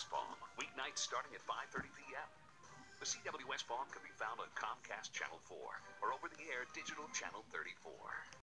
CWS Farm, weeknights starting at 5:30 p.m. The CWS Farm can be found on Comcast Channel 4 or over-the-air digital Channel 34.